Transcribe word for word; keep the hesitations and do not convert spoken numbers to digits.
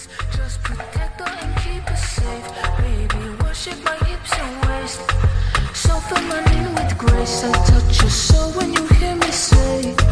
waist. Just protect her and keep her safe. Baby, worship my hips and waist. So feminine with grace. I touch your soul when you hear me say